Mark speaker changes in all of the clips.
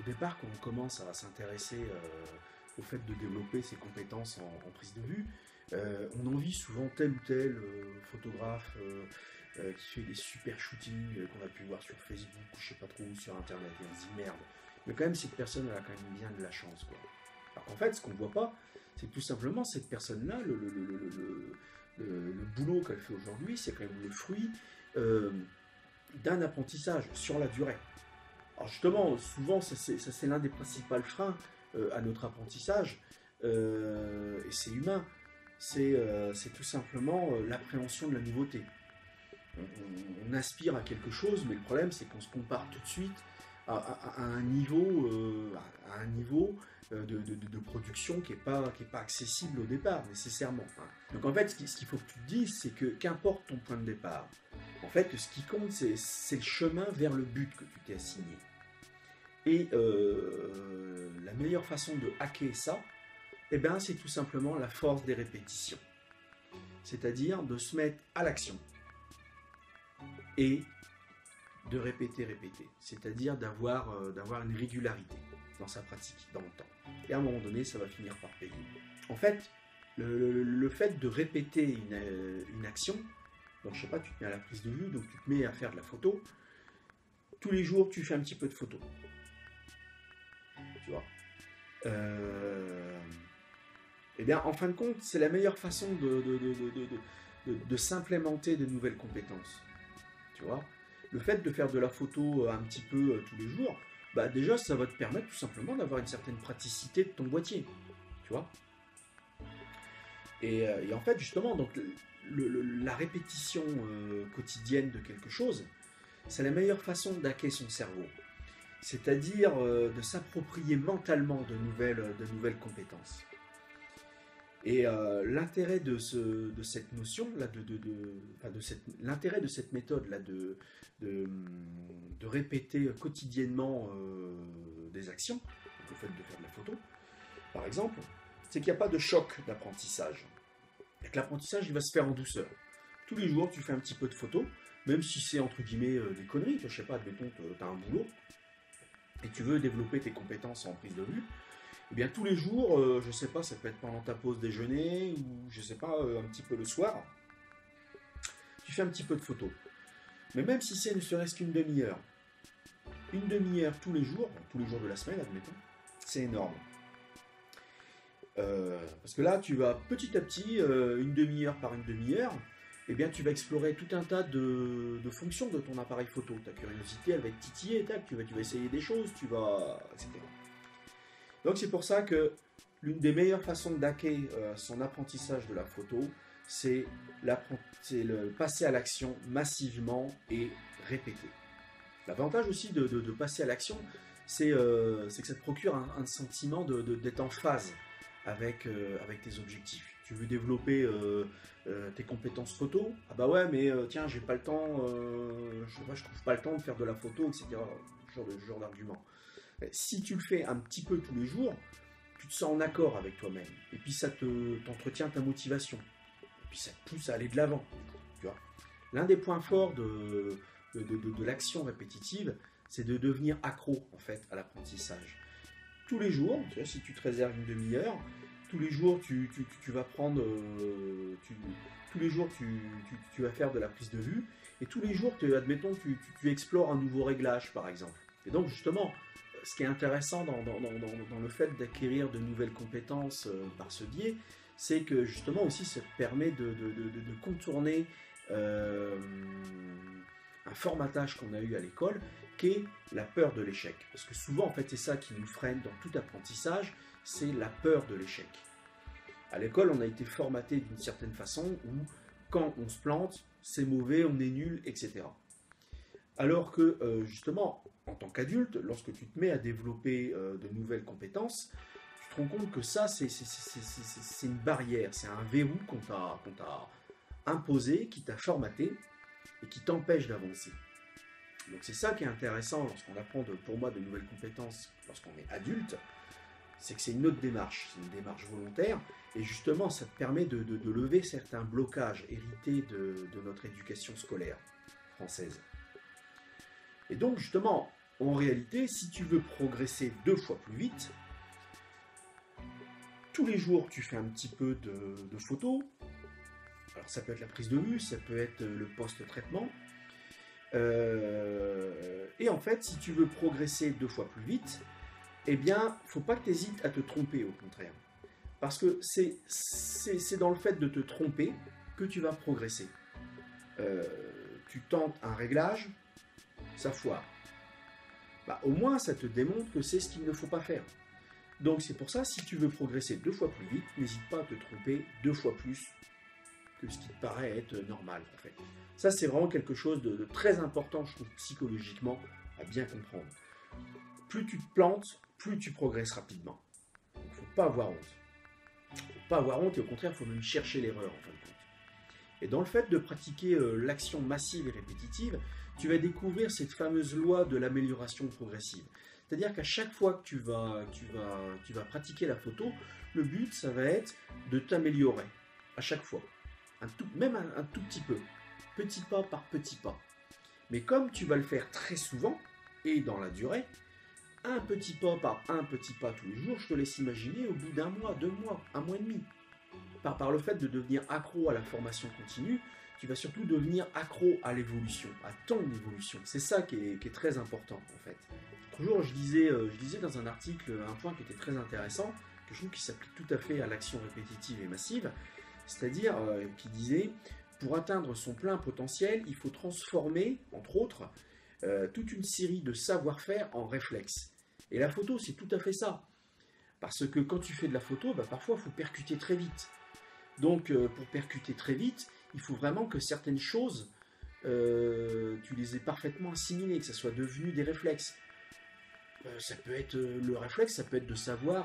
Speaker 1: départ, quand on commence à s'intéresser au fait de développer ses compétences en prise de vue, on envie souvent tel ou tel photographe qui fait des super shootings qu'on a pu voir sur Facebook ou je sais pas trop où sur internet, et on se dit merde. Mais quand même, cette personne elle a quand même bien de la chance, quoi. Alors qu'en fait, ce qu'on ne voit pas, c'est que tout simplement cette personne-là, le boulot qu'elle fait aujourd'hui, c'est quand même le fruit euh, d'un apprentissage sur la durée. Alors justement, souvent, ça c'est l'un des principaux freins à notre apprentissage, et c'est humain, c'est tout simplement l'appréhension de la nouveauté. On aspire à quelque chose, mais le problème c'est qu'on se compare tout de suite à un niveau, de production qui est pas accessible au départ, nécessairement, hein. Donc en fait, ce qu'il faut que tu te dises, c'est que qu'importe ton point de départ, en fait, ce qui compte, c'est le chemin vers le but que tu t'es assigné. Et la meilleure façon de hacker ça, eh ben, c'est tout simplement la force des répétitions. C'est-à-dire de se mettre à l'action et de répéter, répéter. C'est-à-dire d'avoir une régularité dans sa pratique, dans le temps. Et à un moment donné, ça va finir par payer. En fait, le fait de répéter une action, donc je sais pas, tu te mets à la prise de vue, donc tu te mets à faire de la photo, tous les jours tu fais un petit peu de photo. Tu vois. Eh bien, en fin de compte, c'est la meilleure façon de s'implémenter de nouvelles compétences. Tu vois. Le fait de faire de la photo un petit peu tous les jours, bah déjà, ça va te permettre tout simplement d'avoir une certaine praticité de ton boîtier. Tu vois. Et en fait, justement, donc, la répétition quotidienne de quelque chose, c'est la meilleure façon d'hacker son cerveau. C'est-à-dire de s'approprier mentalement de nouvelles compétences. Et l'intérêt de cette notion, là, l'intérêt de cette méthode là, de répéter quotidiennement des actions, donc le fait de faire de la photo, par exemple, c'est qu'il n'y a pas de choc d'apprentissage. Et que l'apprentissage, il va se faire en douceur. Tous les jours, tu fais un petit peu de photos, même si c'est entre guillemets des conneries, je sais pas, admettons, tu as un boulot, et tu veux développer tes compétences en prise de vue, eh bien tous les jours, je sais pas, ça peut être pendant ta pause déjeuner, ou je sais pas, un petit peu le soir, tu fais un petit peu de photos. Mais même si c'est ne serait-ce qu'une demi-heure, tous les jours de la semaine, admettons, c'est énorme. Parce que là, tu vas petit à petit, une demi-heure par une demi-heure, eh bien, tu vas explorer tout un tas de fonctions de ton appareil photo. Ta curiosité, elle va être titillée, tu vas essayer des choses, etc. Donc, c'est pour ça que l'une des meilleures façons d'hacker son apprentissage de la photo, c'est le passer à l'action massivement et répéter. L'avantage aussi de passer à l'action, c'est que ça te procure un sentiment d'être en phase avec tes objectifs. Tu veux développer tes compétences photo, ah bah ouais, mais tiens, j'ai pas le temps, je trouve pas le temps de faire de la photo, etc. Ce genre d'argument. Si tu le fais un petit peu tous les jours, tu te sens en accord avec toi-même. Et puis ça t'entretient ta motivation. Et puis ça te pousse à aller de l'avant. Tu vois. L'un des points forts de l'action répétitive, c'est de devenir accro en fait à l'apprentissage. Tous les jours, tu vois, si tu te réserves une demi-heure, tous les jours tu vas prendre, tous les jours tu vas faire de la prise de vue, et tous les jours, admettons, tu explores un nouveau réglage par exemple. Et donc justement, ce qui est intéressant dans le fait d'acquérir de nouvelles compétences par ce biais, c'est que justement aussi ça te permet de contourner un formatage qu'on a eu à l'école, qui est la peur de l'échec. Parce que souvent, en fait, c'est ça qui nous freine dans tout apprentissage, c'est la peur de l'échec. À l'école, on a été formaté d'une certaine façon où, quand on se plante, c'est mauvais, on est nul, etc. Alors que, justement, en tant qu'adulte, lorsque tu te mets à développer de nouvelles compétences, tu te rends compte que ça, c'est une barrière, c'est un verrou qu'on t'a imposé, qui t'a formaté, et qui t'empêche d'avancer. Donc c'est ça qui est intéressant lorsqu'on apprend pour moi de nouvelles compétences lorsqu'on est adulte, c'est que c'est une autre démarche, c'est une démarche volontaire, et justement ça te permet de lever certains blocages hérités de notre éducation scolaire française. Et donc justement, En réalité, si tu veux progresser 2 fois plus vite, tous les jours, tu fais un petit peu de photos. Alors, ça peut être la prise de vue, ça peut être le post-traitement. Et en fait, si tu veux progresser 2 fois plus vite, eh bien, faut pas que tu hésites à te tromper, au contraire. Parce que c'est dans le fait de te tromper que tu vas progresser. Tu tentes un réglage, ça foire. Bah, au moins, ça te démontre que c'est ce qu'il ne faut pas faire. Donc, c'est pour ça, si tu veux progresser 2 fois plus vite, n'hésite pas à te tromper 2 fois plus que ce qui te paraît être normal, en fait. Ça, c'est vraiment quelque chose de très important, je trouve, psychologiquement, à bien comprendre. Plus tu te plantes, plus tu progresses rapidement. Il ne faut pas avoir honte. Il ne faut pas avoir honte, et au contraire, il faut même chercher l'erreur, en fin de compte. Et dans le fait de pratiquer l'action massive et répétitive, tu vas découvrir cette fameuse loi de l'amélioration progressive. C'est-à-dire qu'à chaque fois que tu vas pratiquer la photo, le but, ça va être de t'améliorer. À chaque fois. Même un tout petit peu. Petit pas par petit pas. Mais comme tu vas le faire très souvent, et dans la durée, un petit pas par un petit pas tous les jours, je te laisse imaginer au bout d'1 mois, 2 mois, 1 mois et demi. Par le fait de devenir accro à la formation continue, tu vas surtout devenir accro à l'évolution, à ton évolution. C'est ça qui est très important en fait. Toujours, je lisais dans un article un point qui était très intéressant, que je trouve qui s'applique tout à fait à l'action répétitive et massive, c'est-à-dire qui disait, pour atteindre son plein potentiel, il faut transformer, entre autres, toute une série de savoir-faire en réflexes. Et la photo, c'est tout à fait ça. Parce que quand tu fais de la photo, bah, parfois, il faut percuter très vite. Donc, pour percuter très vite, il faut vraiment que certaines choses, tu les aies parfaitement assimilées, que ça soit devenu des réflexes. Ça peut être le réflexe, ça peut être de savoir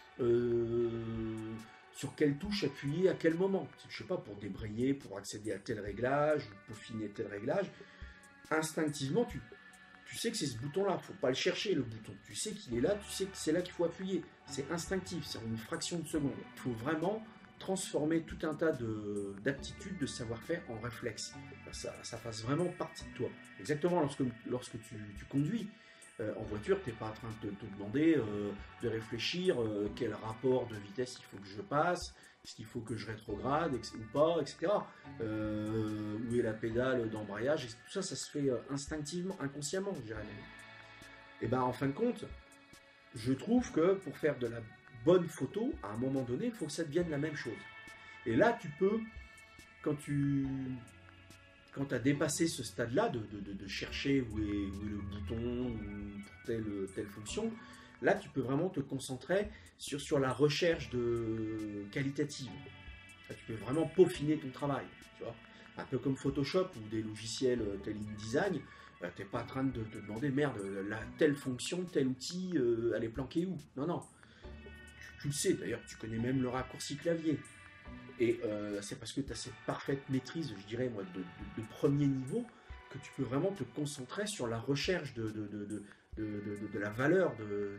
Speaker 1: sur quelle touche appuyer à quel moment. Je sais pas, pour débrayer, pour accéder à tel réglage, ou peaufiner tel réglage. Instinctivement, tu sais que c'est ce bouton-là, il ne faut pas le chercher le bouton. Tu sais qu'il est là, tu sais que c'est là qu'il faut appuyer. C'est instinctif, c'est en une fraction de seconde. Il faut vraiment transformer tout un tas d'aptitudes, de savoir-faire en réflexe. Ça fasse vraiment partie de toi. Exactement lorsque tu conduis. En voiture, tu n'es pas en train de te demander de réfléchir quel rapport de vitesse il faut que je passe, est-ce qu'il faut que je rétrograde ou pas, etc. Où est la pédale d'embrayage, tout ça, ça se fait instinctivement, inconsciemment, je dirais même. Et bien, en fin de compte, je trouve que pour faire de la bonne photo, à un moment donné, il faut que ça devienne la même chose. Et là, tu peux, quand tu as dépassé ce stade-là de chercher où est le bouton ou pour telle fonction, là tu peux vraiment te concentrer sur la recherche qualitative. Là, tu peux vraiment peaufiner ton travail, tu vois. Un peu comme Photoshop ou des logiciels tel InDesign, tu n'es pas en train de te demander merde, telle fonction, tel outil, elle est planquée où? Non, non. Tu le sais d'ailleurs, tu connais même le raccourci clavier. Et c'est parce que tu as cette parfaite maîtrise, je dirais, moi, de premier niveau, que tu peux vraiment te concentrer sur la recherche de la valeur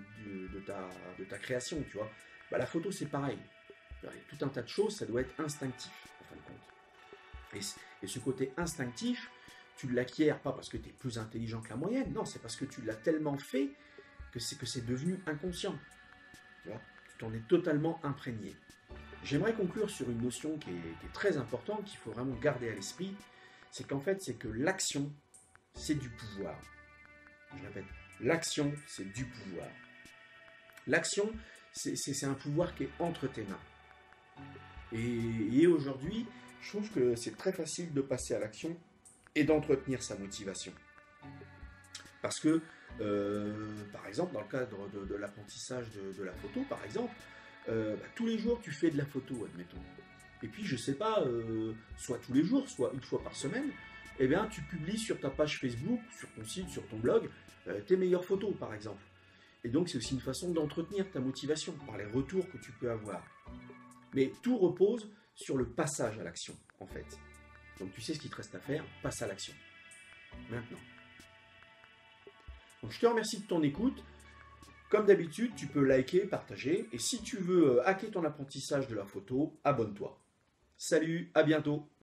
Speaker 1: de ta création, tu vois. Bah, la photo, c'est pareil. Il y a tout un tas de choses, ça doit être instinctif, en fin de compte. Et ce côté instinctif, tu ne l'acquiers pas parce que tu es plus intelligent que la moyenne, non, c'est parce que tu l'as tellement fait que c'est devenu inconscient. Tu vois, tu t'en es totalement imprégné. J'aimerais conclure sur une notion qui est très importante, qu'il faut vraiment garder à l'esprit, c'est qu'en fait, c'est que l'action, c'est du pouvoir. Je répète, l'action, c'est du pouvoir. L'action, c'est un pouvoir qui est entre tes mains. Et aujourd'hui, je trouve que c'est très facile de passer à l'action et d'entretenir sa motivation. Parce que, par exemple, dans le cadre de l'apprentissage de la photo, par exemple, tous les jours tu fais de la photo, admettons. Et puis je sais pas, soit tous les jours, soit une fois par semaine, eh bien tu publies sur ta page Facebook, sur ton site, sur ton blog, tes meilleures photos par exemple. Et donc c'est aussi une façon d'entretenir ta motivation par les retours que tu peux avoir. Mais tout repose sur le passage à l'action en fait. Donc tu sais ce qu'il te reste à faire, passe à l'action. Maintenant. Donc je te remercie de ton écoute. Comme d'habitude, tu peux liker, partager, et si tu veux hacker ton apprentissage de la photo, abonne-toi. Salut, à bientôt!